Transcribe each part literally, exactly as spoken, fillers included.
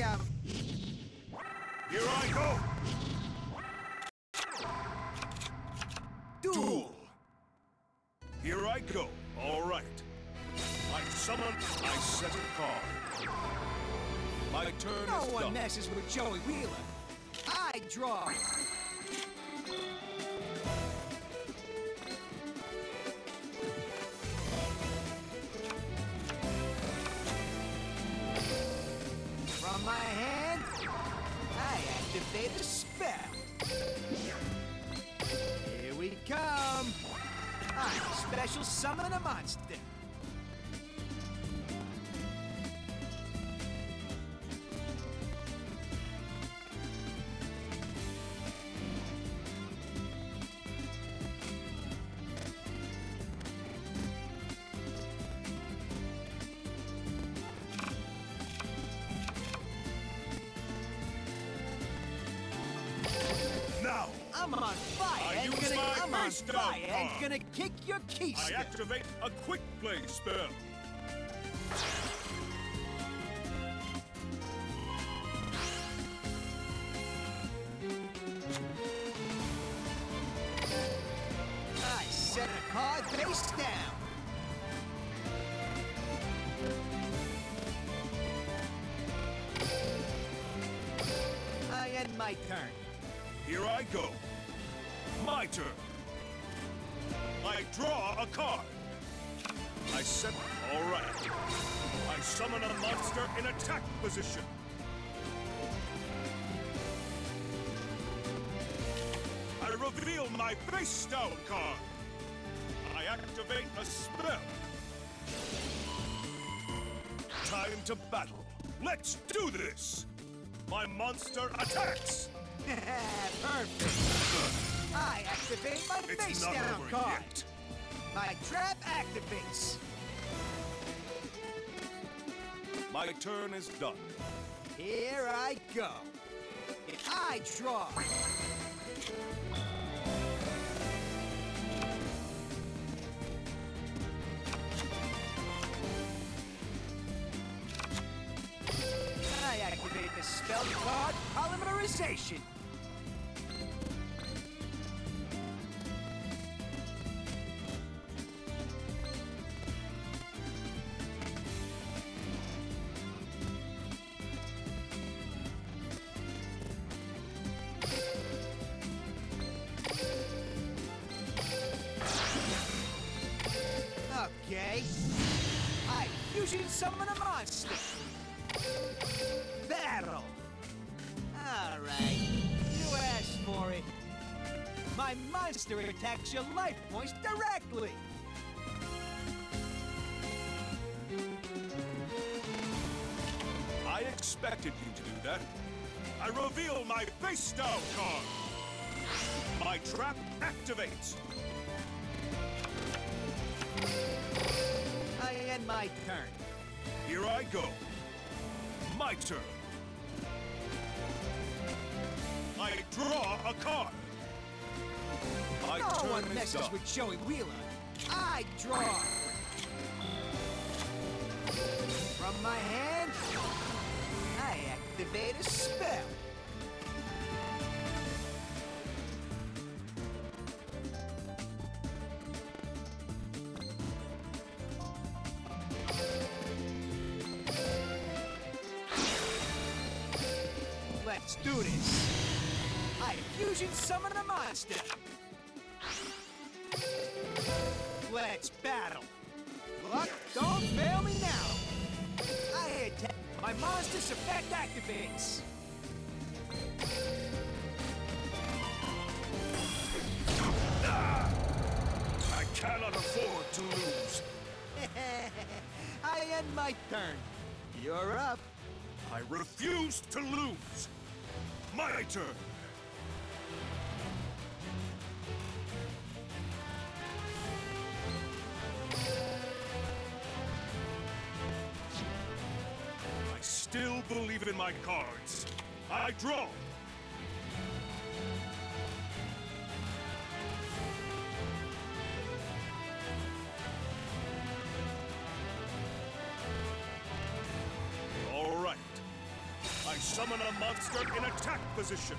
um... Here I go! Duel! Here I go. All right. I summon, I set a card. My turn No is one done. messes with Joey Wheeler. I draw. From my hand, I activate a spell. Here we come. I special summon a monster. Now, I'm on fire I and use gonna my I'm on face down fire and card. gonna kick your keys. I activate a quick play spell. I set a card face down. I end my turn. Here I go. My turn. I draw a card. I set... All right. I summon a monster in attack position. I reveal my face down card. I activate a spell. Time to battle. Let's do this. My monster attacks. Perfect. I activate my It's face not down over card. yet. My trap activates. My turn is done. Here I go. I draw. I activate the spell card Polymerization. Okay. I fusion summon a monster. Battle. All right. You asked for it. My monster attacks your life points directly. I expected you to do that. I reveal my face down card. My trap activates. I end my turn. Here I go. My turn. I draw a card. My No turn one is messes done. with Joey Wheeler. I draw. From my hand, I activate a spell. Let's do this. I fusion summon a monster. Let's battle. Luck, don't fail me now. I hit my monster's effect activates. Ah! I cannot afford to lose. I end my turn. You're up. I refuse to lose. My turn. I still believe in my cards. I draw. All right. I I summon a monster in attack position.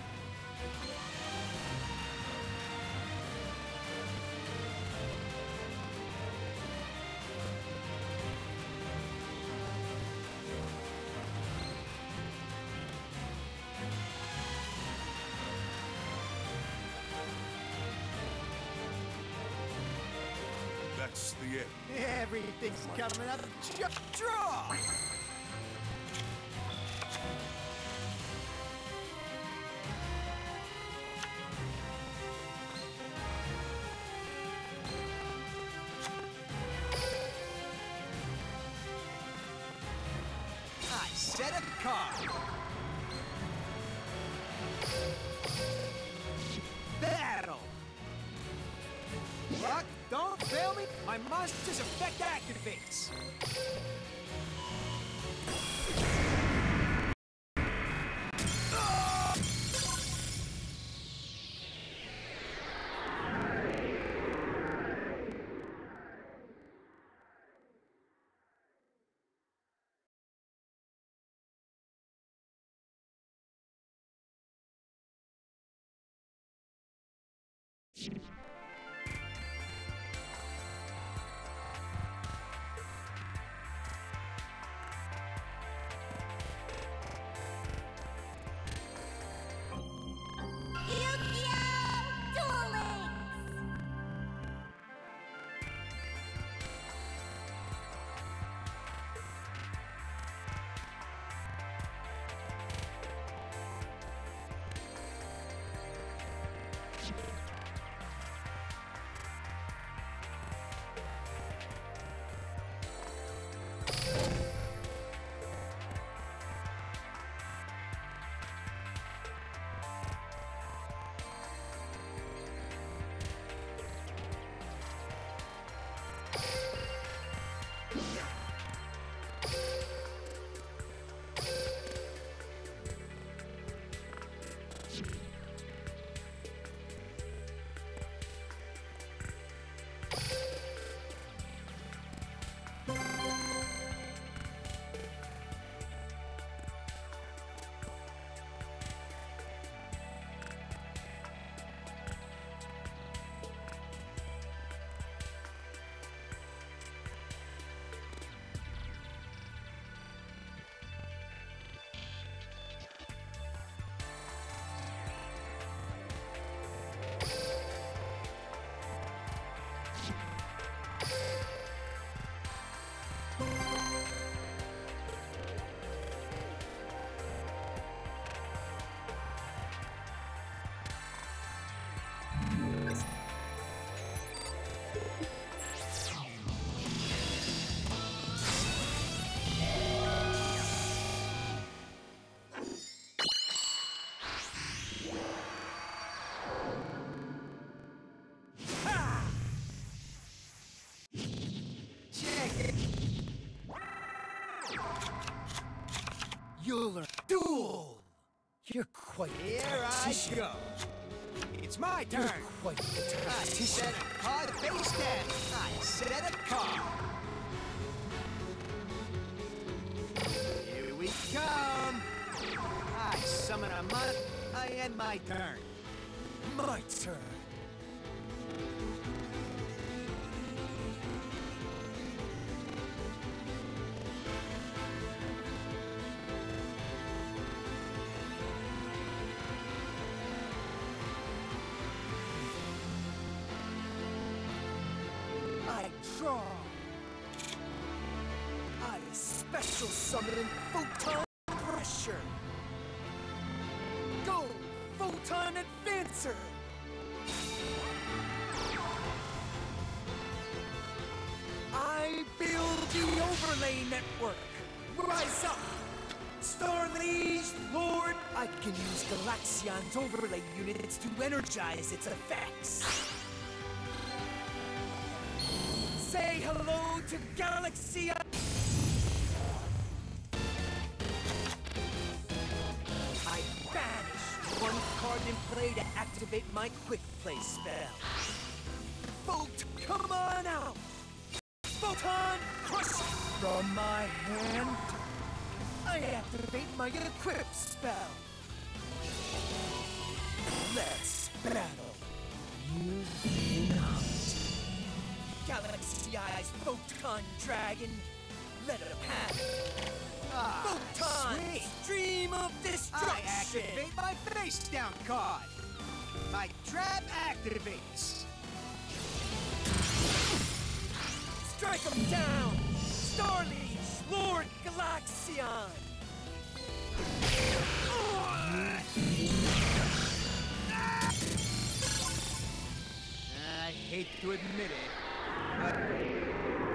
That's the end. Everything's coming up. Just draw! I set a card. Battle! Luck, don't fail me! My monster's effect activates! You'll learn. Duel! You're quite Here a I tactician. go. It's my turn. You're quite a I set a card face down. I set a card. Here we come. I summon a mon. I end my turn. My turn. I draw. I special summon Photon Pressure. Go, Photon Advancer! I build the overlay network. Rise up! Star Liege Lord! I can use Galaxion's overlay units to energize its effects. Say hello to Galaxion! I banish one card in play to activate my quick play spell. Vote, come on out! Photon Crush from my hand. I activate my equip spell. Let's battle. You've been out. Galaxy Eyes Photon Dragon. Let it happen. Ah, Photon sweet. Stream of Destruction. I activate my face down card. My trap activates. Strike him down! Starliege, Lord Galaxion! I hate to admit it, but...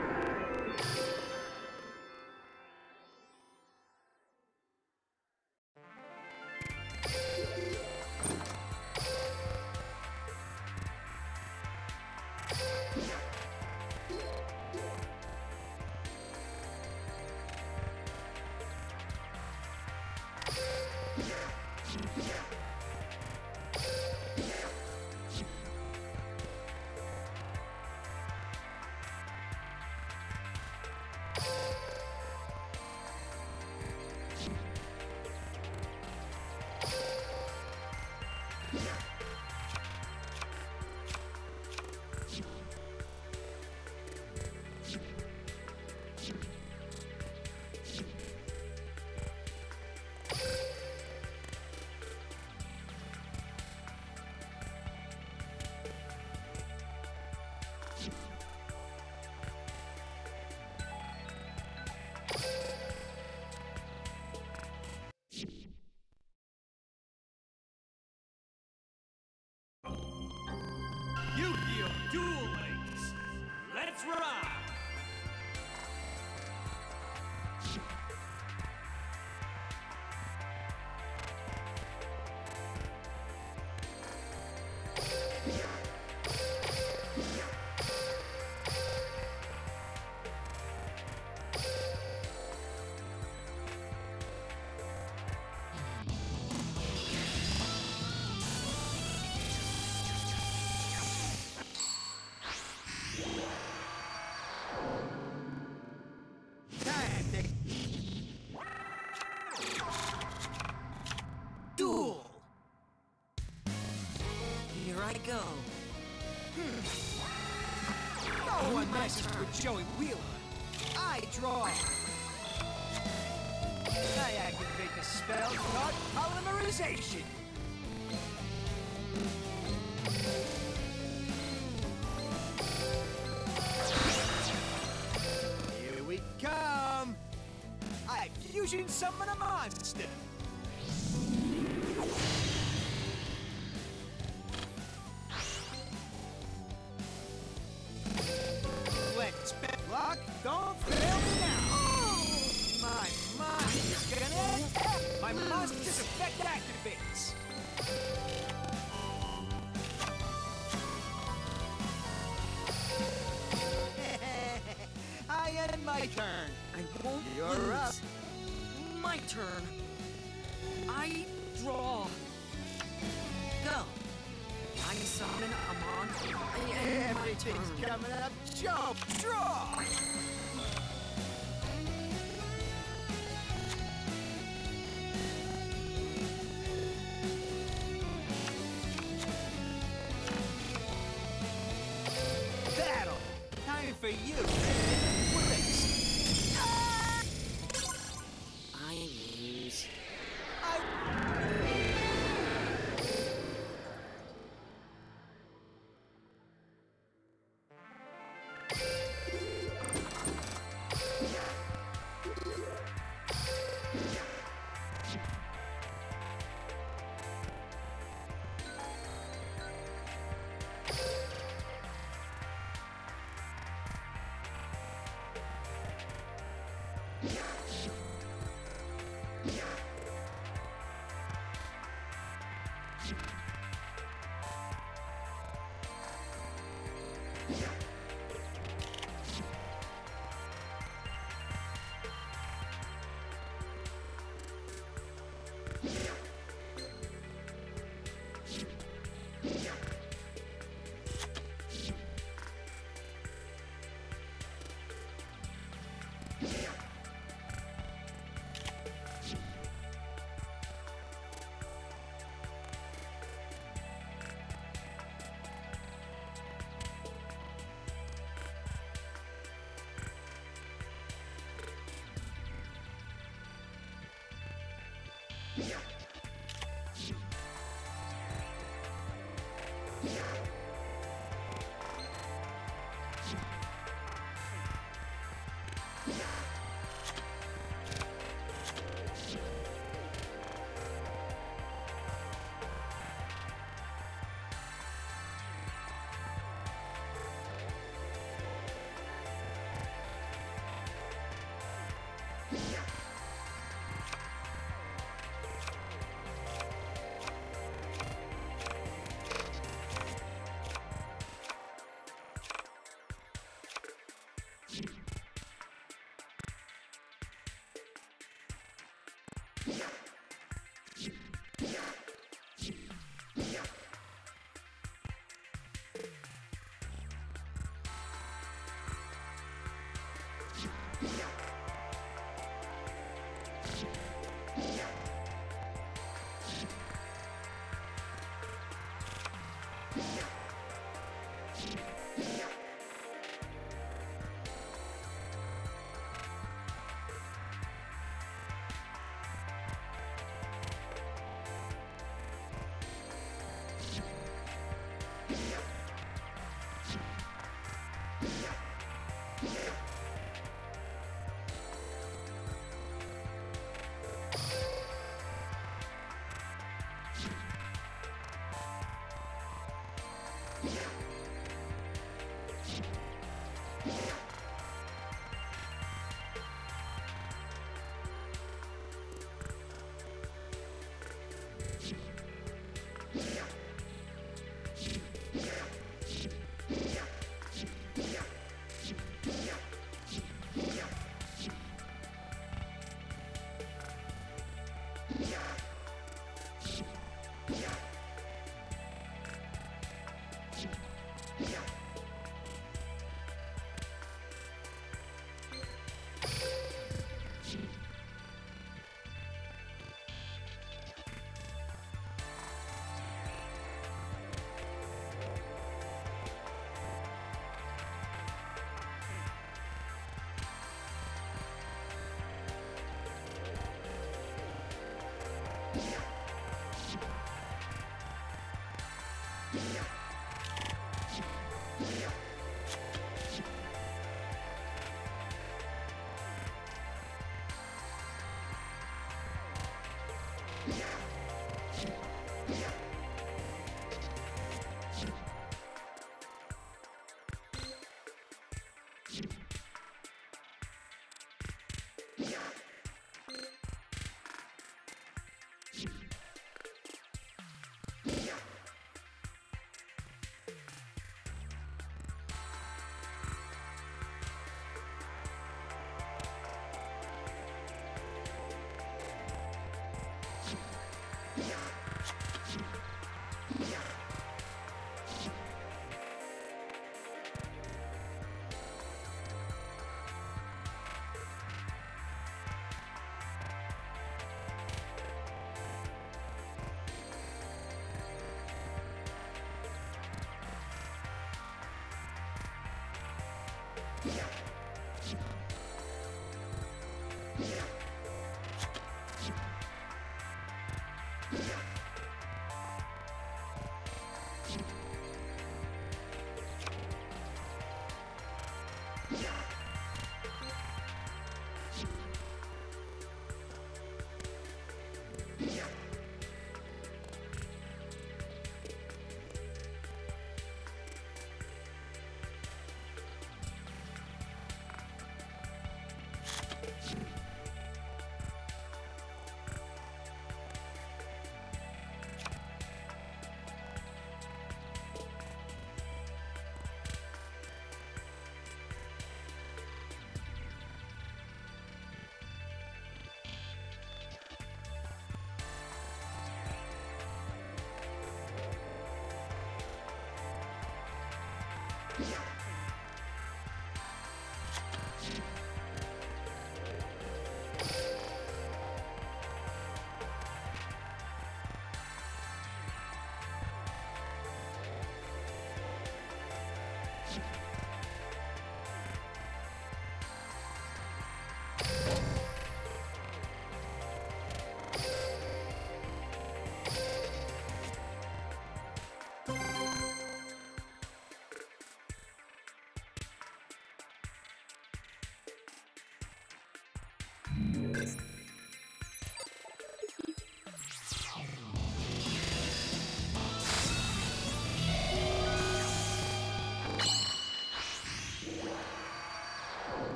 Yu-Gi-Oh! Duel Links! Let's ride! Duel! Here I go. Hmm. No one messes with Joey Wheeler. I draw. I activate the spell called Polymerization. Here we come. I fusion summon a monster. Let's bet luck. Don't fail me now. Oh, my mind is gonna. My monster's effect activates. I end my turn. I won't You're lose. up. My turn. I draw. Go. I summon a monster. I end my Everything's turn. coming up. Jump, draw. Battle. Time for you to hit the bricks. I lose. I...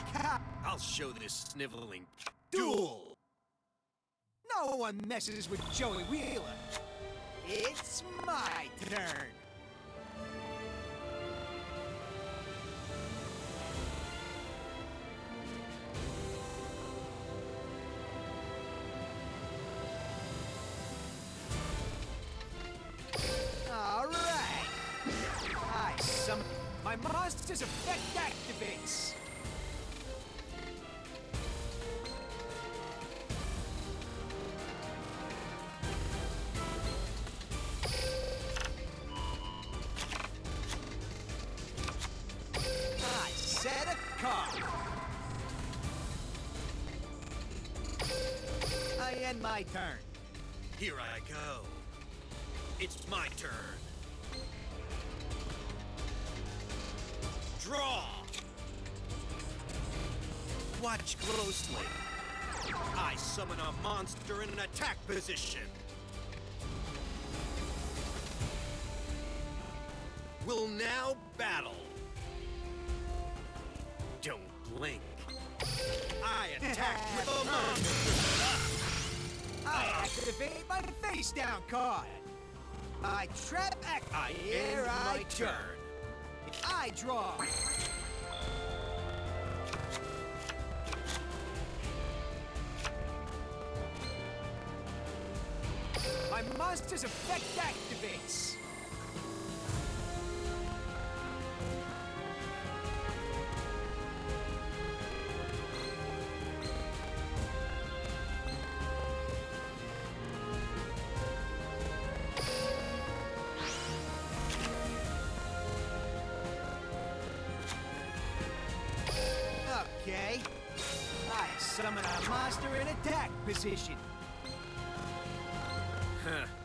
cow. I'll show this sniveling duel. No one messes with Joey Wheeler. It's my turn. All right. I summon. My monster's effect activates. I set a card. I end my turn. Here I go. It's my turn. Draw! Watch closely. I summon a monster in an attack position. We'll now battle. Don't blink. I attack with a monster. I activate my face down card. I trap act. I Here end I my turn. I draw. My monster's effect activates. Okay. I summon a monster in attack position. Huh.